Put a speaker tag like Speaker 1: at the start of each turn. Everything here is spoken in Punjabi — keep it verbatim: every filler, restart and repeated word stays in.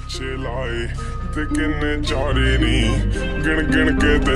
Speaker 1: ਪਿੱਛੇ ਲਾਏ ਤੇ ਕਿੰਨੇ ਚਾਰੇ ਨੀ ਗਿਣ ਗਿਣ ਕੇ